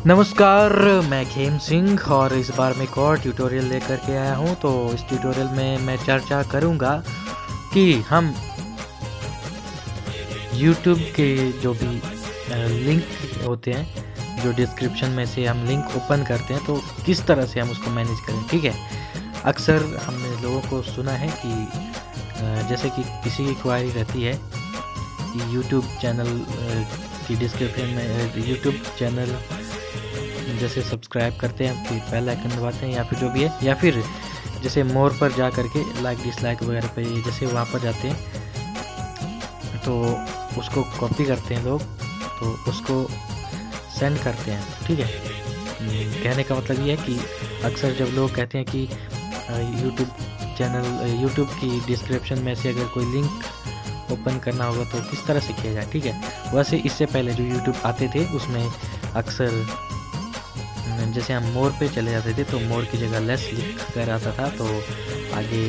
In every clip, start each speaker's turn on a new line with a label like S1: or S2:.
S1: नमस्कार, मैं खेम सिंह और इस बार मैं एक और ट्यूटोरियल लेकर के आया हूं। तो इस ट्यूटोरियल में मैं चर्चा करूंगा कि हम YouTube के जो भी लिंक होते हैं, जो डिस्क्रिप्शन में से हम लिंक ओपन करते हैं, तो किस तरह से हम उसको मैनेज करें। ठीक है, अक्सर हमने लोगों को सुना है कि जैसे कि किसी की क्वारी रहती है कि YouTube चैनल की डिस्क्रिप्शन में YouTube चैनल जैसे सब्सक्राइब करते हैं, फिर बेल आइकन दबाते हैं या फिर जो भी है, या फिर जैसे मोर पर जा करके लाइक डिसलाइक वगैरह पे जैसे वहाँ पर जाते हैं तो उसको कॉपी करते हैं लोग, तो उसको सेंड करते हैं। ठीक है, कहने का मतलब ये है कि अक्सर जब लोग कहते हैं कि YouTube की डिस्क्रिप्शन में से अगर कोई लिंक ओपन करना होगा तो किस तरह से किया जाए। ठीक है, वैसे इससे पहले जो YouTube आते थे उसमें अक्सर जैसे हम मोर पे चले जाते थे तो मोर की जगह लेस लिख कर आता था, तो आगे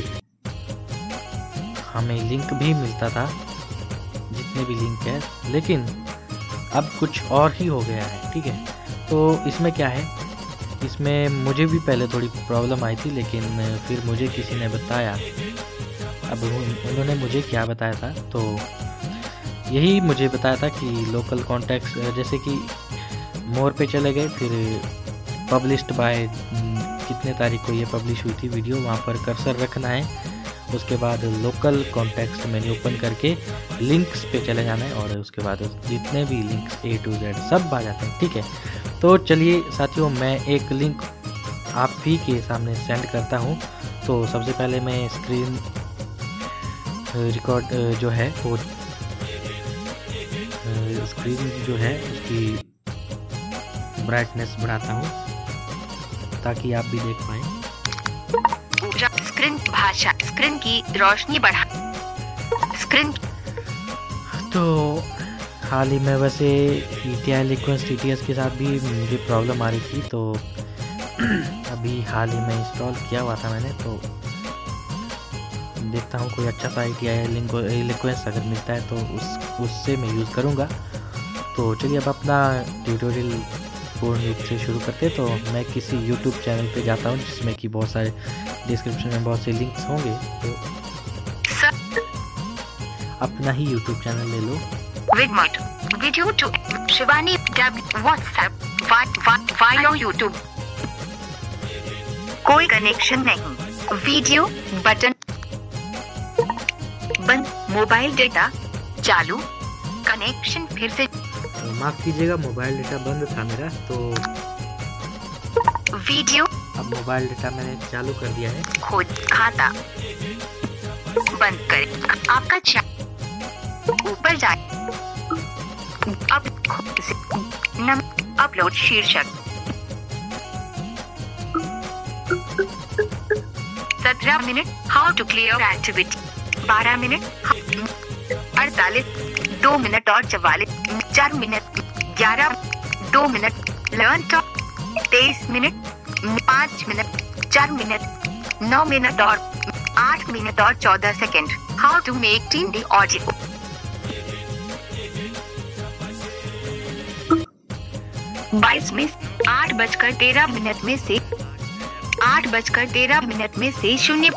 S1: हमें लिंक भी मिलता था, जितने भी लिंक है। लेकिन अब कुछ और ही हो गया है। ठीक है, तो इसमें क्या है, इसमें मुझे भी पहले थोड़ी प्रॉब्लम आई थी, लेकिन फिर मुझे किसी ने बताया। अब उन्होंने मुझे क्या बताया था, तो यही मुझे बताया था कि लोकल कॉन्टेक्स्ट, जैसे कि मोर पे चले गए, फिर पब्लिश्ड बाय कितने तारीख को ये पब्लिश हुई थी वीडियो, वहाँ पर कर्सर रखना है। उसके बाद लोकल कॉन्टेक्स्ट मेन्यू ओपन करके लिंक्स पे चले जाना है, और उसके बाद जितने भी लिंक्स A to Z सब आ जाते हैं। ठीक है, तो चलिए साथियों, मैं एक लिंक आप भी के सामने सेंड करता हूँ। तो सबसे पहले मैं स्क्रीन रिकॉर्ड जो है वो स्क्रीन जो है उसकी ब्राइटनेस बढ़ाता हूँ ताकि आप भी देख पाएं।
S2: स्क्रीन भाषा, स्क्रीन की रोशनी बढ़ा, स्क्रीन।
S1: तो हाल ही में वैसे ETI Liquence TTS के साथ भी मुझे प्रॉब्लम आ रही थी, तो अभी हाल ही में इंस्टॉल किया हुआ था मैंने, तो देखता हूँ कोई अच्छा सा ETI Liquence अगर मिलता है तो उससे मैं यूज़ करूँगा। तो चलिए अब अपना ट्यूटोरियल पूर्ण रूप से शुरू करते हैं। तो मैं किसी YouTube चैनल पे जाता हूँ जिसमें कि बहुत सारे डिस्क्रिप्शन में बहुत से लिंक्स होंगे, तो अपना ही YouTube चैनल ले लो।
S2: वीडियो टू शिवानी व्हाट्सएप वायो YouTube, कोई कनेक्शन नहीं, वीडियो बटन बंद, मोबाइल डेटा चालू, कनेक्शन फिर से।
S1: माफ कीजिएगा, मोबाइल डेटा बंद था मेरा, तो
S2: वीडियो
S1: अब मोबाइल डेटा मैंने चालू कर दिया है।
S2: खोज खाता बंद करें, आपका ऊपर जाए, अब अपलोड शीर्षक 17 minute, how to clear activity 12 minute, 48 2 minute और 44 4 minute 11 2 minute, learn talk 23 minute 5 minute 4 minute 9 minute और 8 मिनट और 14 second, how to make 3D audio 22 में 8:13 में से 8:13 में से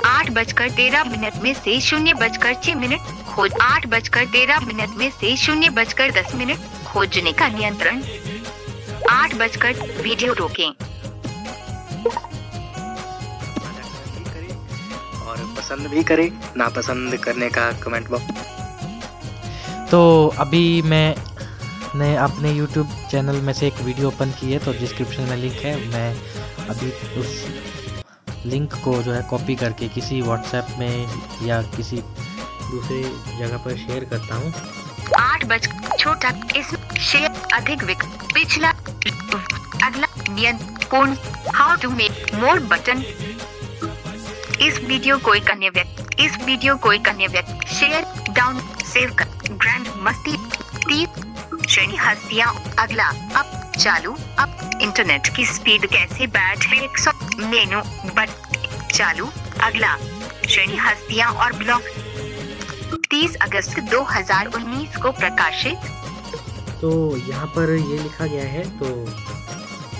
S2: 0:13 खोज 8:13 में से 0:10 खोजने का नियंत्रण 8 वीडियो रोकें
S1: और पसंद भी करें, नापसंद करने का कमेंट बॉक्स। तो अभी मैंने अपने YouTube चैनल में से एक वीडियो ओपन की है, तो डिस्क्रिप्शन में लिंक है। मैं अभी उस लिंक को जो है कॉपी करके किसी WhatsApp में या किसी दूसरे जगह पर शेयर करता हूँ।
S2: 8 छोटा इस शेयर अधिक पिछला अगला नियंत्रण, how to make more button. इस वीडियो कोई अन्य व्यक्ति शेयर डाउन सेव कर, ग्रैंड मस्ती 30 श्रेणी हस्तियाँ, अगला अब चालू, अब इंटरनेट की स्पीड कैसे बैठे 100 मेनू बट चालू, अगला श्रेणी हस्तियाँ और ब्लॉग 30 अगस्त 2019 को प्रकाशित।
S1: तो यहाँ पर ये लिखा गया है, तो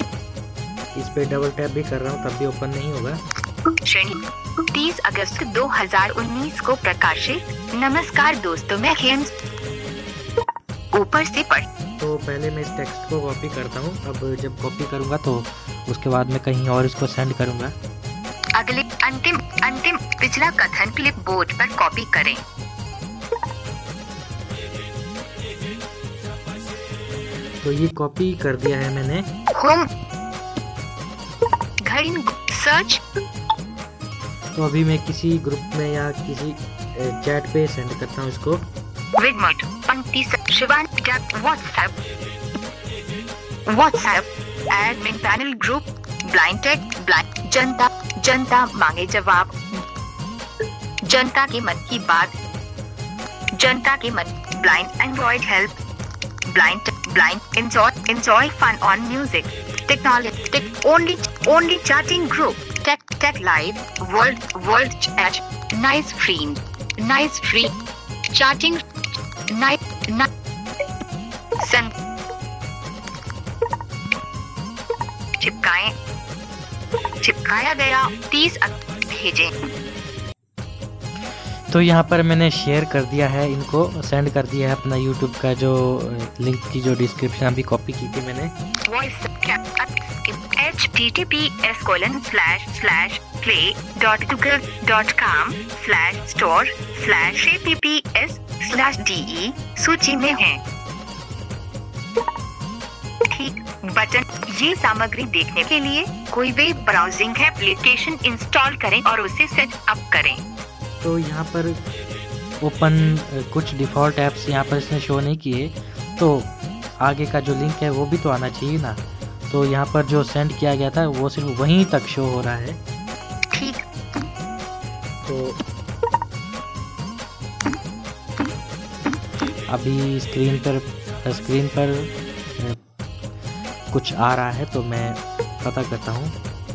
S1: इस पे डबल टैप भी कर रहा हूँ तब भी ओपन नहीं होगा।
S2: श्रेणी 30 अगस्त 2019 को प्रकाशित। नमस्कार दोस्तों, मैं हेम। ऊपर से पढ़।
S1: तो पहले मैं इस टेक्स्ट को कॉपी करता हूँ। अब जब कॉपी करूँगा तो उसके बाद मैं कहीं और इसको सेंड करूँगा।
S2: अगले अंतिम पिछला कथन क्लिप बोर्ड पर कॉपी करें।
S1: तो ये कॉपी कर दिया है मैंने।
S2: होम घड़ी सर्च।
S1: तो अभी मैं किसी ग्रुप में या किसी चैट पे सेंड करता हूँ इसको।
S2: विडमट 35 शिवान WhatsApp admin panel group blind tech blind जनता मांगे जवाब। जनता के मन की बात। जनता के मन blind Android help blind enjoy fun on music technology only chatting group tech live world chat nice free chatting nice send चिपकाया गया 30 भेजें।
S1: तो यहाँ पर मैंने शेयर कर दिया है, इनको सेंड कर दिया है अपना YouTube का जो लिंक की जो डिस्क्रिप्शन अभी कॉपी की थी मैंने।
S2: https://play.google.com/store/apps/de सूची में है। ठीक बटन। ये सामग्री देखने के लिए कोई वेब ब्राउजिंग एप्लीकेशन इंस्टॉल करें और उसे सेट अप करें।
S1: तो यहाँ पर ओपन कुछ डिफ़ॉल्ट ऐप्स यहाँ पर इसने शो नहीं किए, तो आगे का जो लिंक है वो भी तो आना चाहिए ना। तो यहाँ पर जो सेंड किया गया था वो सिर्फ वहीं तक शो हो रहा है।
S2: ठीक।
S1: तो अभी स्क्रीन पर कुछ आ रहा है, तो मैं पता करता हूँ।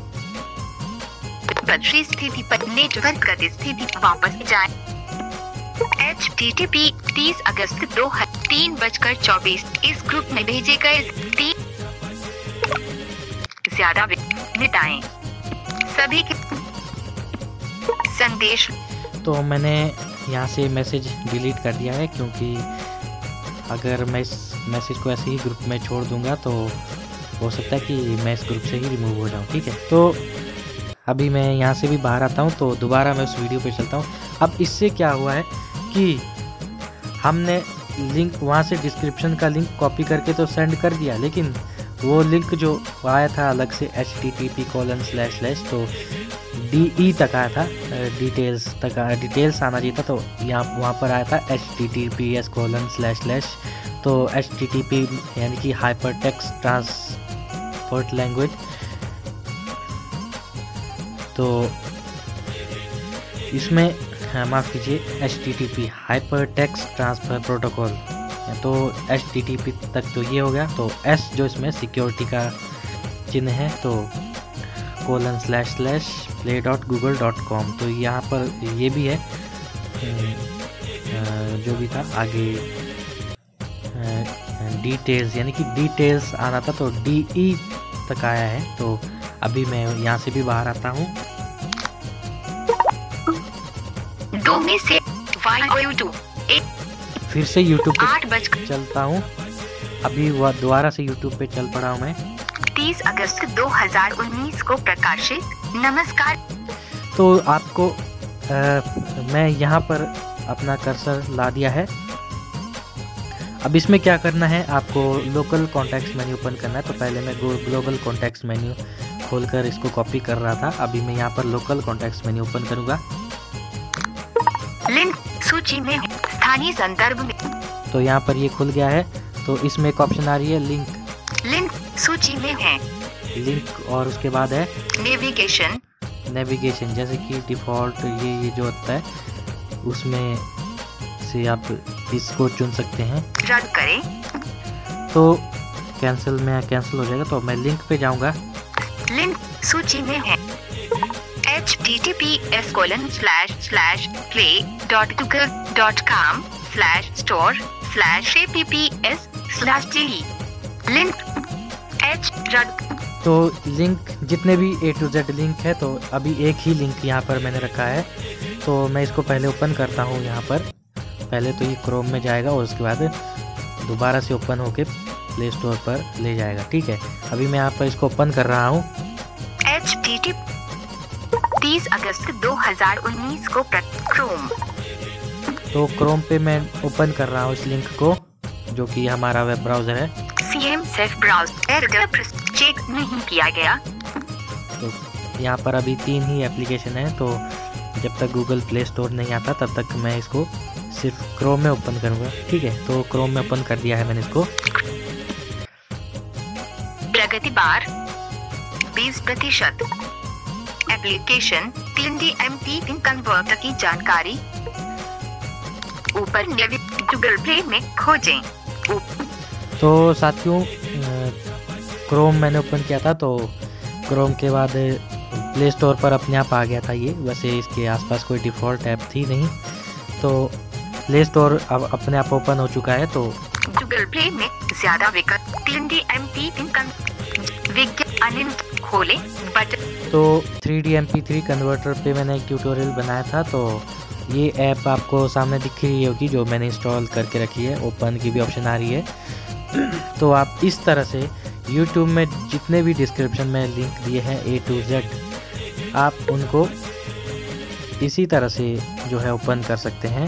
S2: बदली स्थिति पर नेटवर्क गति स्थिति वापस जाएं। http 30 अगस्त 3:24 इस ग्रुप में भेजे गए 3 ज्यादा मिटाएं सभी के संदेश।
S1: तो मैंने यहाँ से मैसेज डिलीट कर दिया है, क्योंकि अगर मैं इस मैसेज को ऐसे ही ग्रुप में छोड़ दूंगा तो हो सकता है कि मैं इस ग्रुप से ही रिमूव हो जाऊँ। ठीक है, तो अभी मैं यहाँ से भी बाहर आता हूँ, तो दोबारा मैं उस वीडियो पे चलता हूँ। अब इससे क्या हुआ है कि हमने लिंक वहाँ से डिस्क्रिप्शन का लिंक कॉपी करके तो सेंड कर दिया, लेकिन वो लिंक जो आया था अलग से http:// तो DE तक आया था, डिटेल्स आना चाहिए था, तो यहाँ वहाँ पर आया था https:// तो HTTP यानी कि हाइपरटेक्स्ट ट्रांसपोर्ट लैंग्वेज। तो इसमें माफ़ कीजिए HTTP हाइपरटेक्स्ट ट्रांसफर प्रोटोकॉल, तो HTTP तक तो ये हो गया। तो S जो इसमें सिक्योरिटी का चिन्ह है, तो ://play.google.com, तो यहाँ पर ये भी है जो भी था आगे डिटेल्स, यानी कि डिटेल्स आना था, तो DE तक आया है। तो अभी मैं यहाँ से भी बाहर आता हूँ।
S2: 2 में से
S1: फिर से YouTube पे चलता हूँ। अभी वह दोबारा से YouTube पे चल पड़ा हूँ मैं।
S2: 30 अगस्त 2019 को प्रकाशित। नमस्कार।
S1: तो आपको मैं यहाँ पर अपना कर्सर ला दिया है। अब इसमें क्या करना है, आपको लोकल कॉन्टेक्स्ट मेन्यू ओपन करना है। तो पहले मैं ग्लोबल कॉन्टेक्स्ट मेन्यू खोलकर इसको कॉपी कर रहा था, अभी मैं यहाँ पर लोकल कॉन्टेक्स्ट मेन्यू ओपन करूँगा।
S2: लिंक सूची में स्थानीय संदर्भ में,
S1: तो यहाँ पर ये खुल गया है। तो इसमें एक ऑप्शन आ रही है
S2: लिंक सूची में है
S1: लिंक, और उसके बाद है नेविगेशन, जैसे कि डिफ़ॉल्ट ये जो होता है उसमें से आप इसको चुन सकते हैं।
S2: रद्द करें
S1: तो कैंसिल हो जाएगा। तो मैं लिंक पे जाऊंगा।
S2: लिंक सूची में है https://play.google.com/store/apps/de लिंक रद्द
S1: तो लिंक जितने भी A to Z लिंक है, तो अभी एक ही लिंक यहाँ पर मैंने रखा है। तो मैं इसको पहले ओपन करता हूँ। यहाँ पर पहले तो ये क्रोम में जाएगा और उसके बाद दोबारा से ओपन होके प्ले स्टोर पर ले जाएगा। ठीक है, अभी मैं यहाँ पर इसको ओपन कर रहा हूँ।
S2: HTTP 30 अगस्त 2019 को क्रोम।
S1: तो क्रोम पे मैं ओपन कर रहा हूँ इस लिंक को, जो कि हमारा वेब ब्राउज़र है।
S2: CM सेफ ब्राउज़र चेक नहीं किया गया।
S1: तो यहाँ पर अभी 3 ही एप्लीकेशन है, तो जब तक गूगल प्ले स्टोर नहीं आता तब तक मैं इसको सिर्फ क्रोम में ओपन करूँगा। ठीक है, तो क्रोम में ओपन कर दिया है मैंने इसको।
S2: प्रगति बार 20%। एप्लीकेशन 3D MP3 कन्वर्टर की जानकारी ऊपर गूगल प्ले में खोजें।
S1: तो साथियों, क्रोम मैंने ओपन किया था, तो क्रोम के बाद प्ले स्टोर पर अपने आप आ गया था ये। वैसे इसके आसपास कोई डिफ़ॉल्ट ऐप थी नहीं, तो प्ले स्टोर अब अपने आप ओपन हो चुका है। तो
S2: गूगल प्ले में ज़्यादा विकल्प 3D MP3 खोले बटन।
S1: तो 3D MP3 कन्वर्टर पे मैंने एक ट्यूटोरियल बनाया था, तो ये ऐप आपको सामने दिख रही होगी, जो मैंने इंस्टॉल करके रखी है। ओपन की भी ऑप्शन आ रही है। तो आप इस तरह से YouTube में जितने भी डिस्क्रिप्शन में लिंक दिए हैं A to Z, आप उनको इसी तरह से जो है ओपन कर सकते हैं।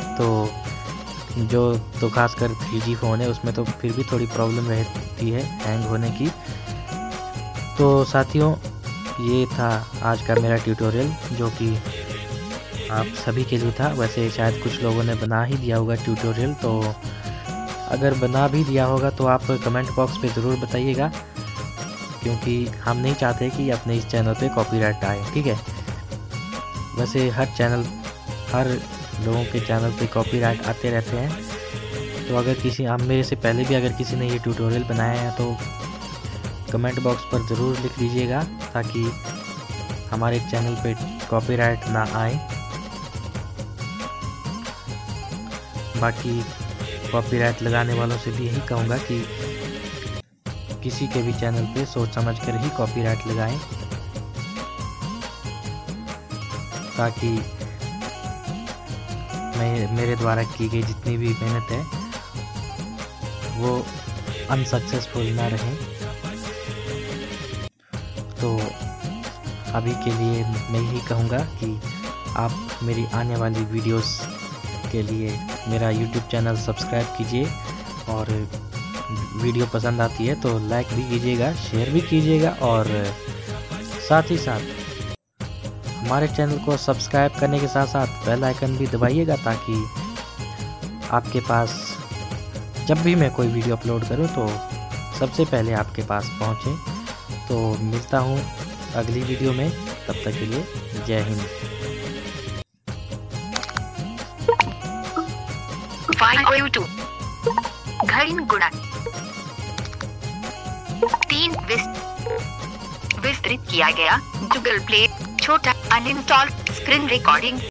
S1: तो खासकर 3G फ़ोन है, उसमें तो फिर भी थोड़ी प्रॉब्लम रहती है हैंग होने की। तो साथियों, ये था आज का मेरा ट्यूटोरियल, जो कि आप सभी के लिए था। वैसे शायद कुछ लोगों ने बना ही दिया होगा ट्यूटोरियल, तो अगर बना भी दिया होगा तो आप कमेंट बॉक्स पे ज़रूर बताइएगा, क्योंकि हम नहीं चाहते कि अपने इस चैनल पे कॉपीराइट आए। ठीक है, वैसे हर लोगों के चैनल पे कॉपीराइट आते रहते हैं। तो अगर हम मेरे से पहले भी अगर किसी ने ये ट्यूटोरियल बनाया है, तो कमेंट बॉक्स पर ज़रूर लिख दीजिएगा, ताकि हमारे चैनल पे कॉपीराइट ना आए। बाकी कॉपीराइट लगाने वालों से भी यही कहूँगा कि किसी के भी चैनल पे सोच समझ कर ही कॉपीराइट लगाएं, ताकि मेरे द्वारा की गई जितनी भी मेहनत है वो अनसक्सेसफुल ना रहे। तो अभी के लिए मैं यही कहूँगा कि आप मेरी आने वाली वीडियोस के लिए मेरा YouTube चैनल सब्सक्राइब कीजिए, और वीडियो पसंद आती है तो लाइक भी कीजिएगा, शेयर भी कीजिएगा, और साथ ही साथ हमारे चैनल को सब्सक्राइब करने के साथ साथ बेल आइकन भी दबाइएगा, ताकि आपके पास जब भी मैं कोई वीडियो अपलोड करूं तो सबसे पहले आपके पास पहुंचे। तो मिलता हूं अगली वीडियो में, तब तक के लिए जय हिंद।
S2: घड़ी गुणा 3 विस्तृत किया गया। गूगल प्ले छोटा अनइंस्टॉल स्क्रीन रिकॉर्डिंग।